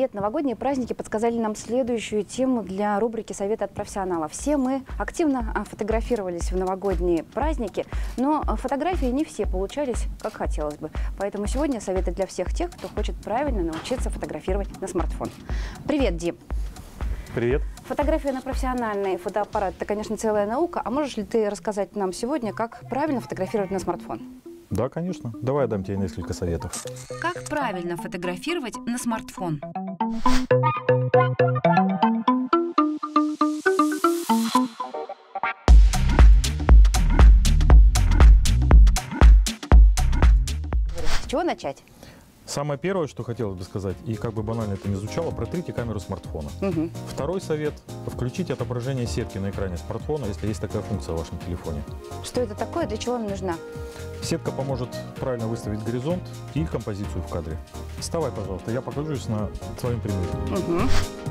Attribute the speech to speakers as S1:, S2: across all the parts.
S1: Привет! Новогодние праздники подсказали нам следующую тему для рубрики «Советы от профессионала». Все мы активно фотографировались в новогодние праздники, но фотографии не все получались, как хотелось бы. Поэтому сегодня советы для всех тех, кто хочет правильно научиться фотографировать на смартфон. Привет, Дим!
S2: Привет!
S1: Фотография на профессиональный фотоаппарат – это, конечно, целая наука. А можешь ли ты рассказать нам сегодня, как правильно фотографировать на смартфон?
S2: Да, конечно. Давай я дам тебе несколько советов.
S3: Как правильно фотографировать на смартфон?
S1: С чего начать?
S2: Самое первое, что хотелось бы сказать, и как бы банально это ни звучало, протрите камеру смартфона.
S1: Угу.
S2: Второй совет – включите отображение сетки на экране смартфона, если есть такая функция в вашем телефоне.
S1: Что это такое, для чего она нужна?
S2: Сетка поможет правильно выставить горизонт и композицию в кадре. Вставай, пожалуйста, я покажусь на твоем примере.
S1: Угу.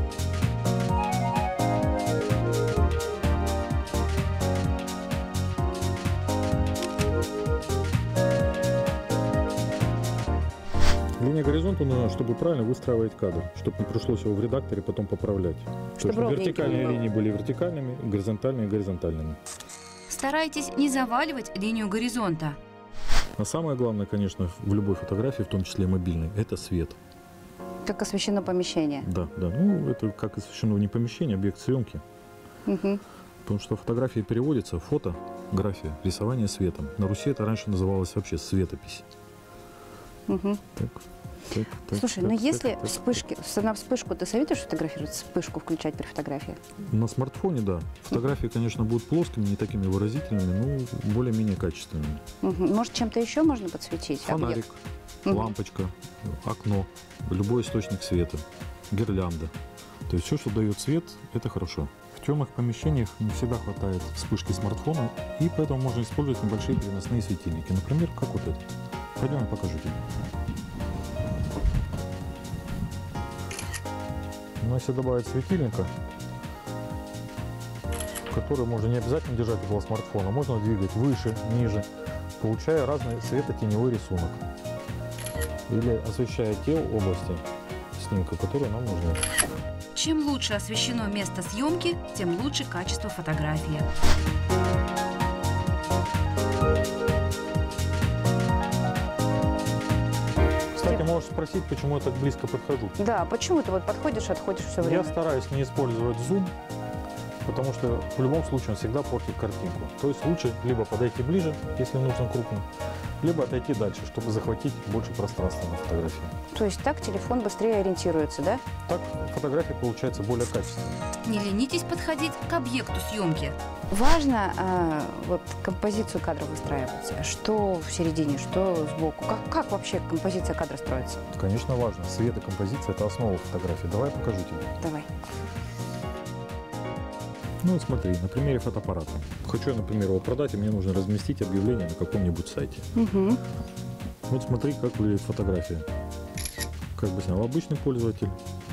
S2: Линия горизонта нужна, чтобы правильно выстраивать кадр, чтобы не пришлось его в редакторе потом поправлять.
S1: Чтобы
S2: вертикальные линии были вертикальными, горизонтальные – горизонтальными.
S3: Старайтесь не заваливать линию горизонта.
S2: А самое главное, конечно, в любой фотографии, в том числе и мобильной, это свет.
S1: Как освещено помещение.
S2: Да, да. Ну, это как освещено не помещение, объект съемки.
S1: Угу.
S2: Потому что фотография переводится, фотография, рисование светом. На Руси это раньше называлось вообще светопись.
S1: Угу.
S2: Так,
S1: Слушай, но если вспышки, на вспышку ты советуешь фотографировать, вспышку включать при фотографии?
S2: На смартфоне, да. Фотографии, конечно, будут плоскими, не такими выразительными, но более-менее качественными.
S1: Угу. Может, чем-то еще можно подсветить?
S2: Фонарик,
S1: Угу.
S2: лампочка, окно, любой источник света, гирлянда. То есть все, что дает свет, это хорошо. В темных помещениях не всегда хватает вспышки смартфона, и поэтому можно использовать небольшие переносные светильники. Например, как вот этот. Пойдем, я покажу тебе. Но если добавить светильника, который можно не обязательно держать около смартфона, можно двигать выше, ниже, получая разный светотеневой рисунок. Или освещая те области снимка, которые нам нужны.
S3: Чем лучше освещено место съемки, тем лучше качество фотографии.
S2: Кстати, можешь спросить, почему я так близко подхожу.
S1: Да, почему ты вот подходишь, отходишь все время?
S2: Я стараюсь не использовать зум, потому что в любом случае он всегда портит картинку. То есть лучше либо подойти ближе, если нужно крупно, либо отойти дальше, чтобы захватить больше пространства на фотографии.
S1: То есть так телефон быстрее ориентируется, да?
S2: Так фотография получается более качественной.
S3: Не ленитесь подходить к объекту съемки.
S1: Важно вот композицию кадра выстраивать. Что в середине, что сбоку. Как вообще композиция кадра строится?
S2: Конечно, важно. Свет и композиция – это основа фотографии. Давай я покажу тебе.
S1: Давай.
S2: Ну, смотри, на примере фотоаппарата. Хочу я, например, его продать, и мне нужно разместить объявление на каком-нибудь сайте.
S1: Угу.
S2: Вот смотри, как выглядит фотография. Как бы снял обычный пользователь.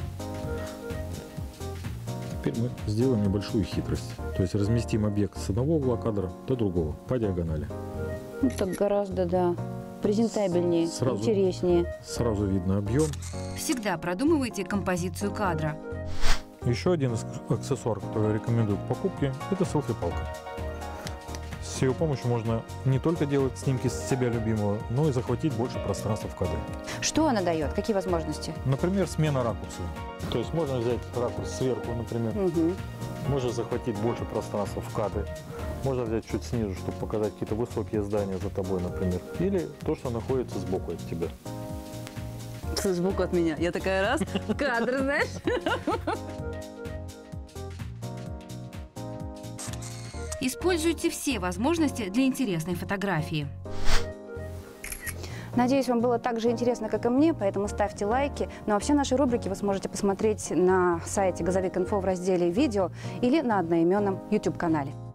S2: Теперь мы сделаем небольшую хитрость. То есть разместим объект с одного угла кадра до другого, по диагонали.
S1: Ну, так гораздо, да, презентабельнее, интереснее.
S2: Сразу видно объем.
S3: Всегда продумывайте композицию кадра.
S2: Еще один аксессуар, который я рекомендую к покупке, это селфи-палка. С ее помощью можно не только делать снимки с себя любимого, но и захватить больше пространства в кадре.
S1: Что она дает? Какие возможности?
S2: Например, смена ракурса. То есть можно взять ракурс сверху, например.
S1: Угу.
S2: Можно захватить больше пространства в кадре. Можно взять чуть снизу, чтобы показать какие-то высокие здания за тобой, например. Или то, что находится сбоку от тебя.
S1: Сбоку от меня. Я такая раз, кадр, знаешь?
S3: Используйте все возможности для интересной фотографии.
S1: Надеюсь, вам было так же интересно, как и мне, поэтому ставьте лайки. Ну а все наши рубрики вы сможете посмотреть на сайте Газовик.Инфо в разделе «Видео» или на одноименном YouTube-канале.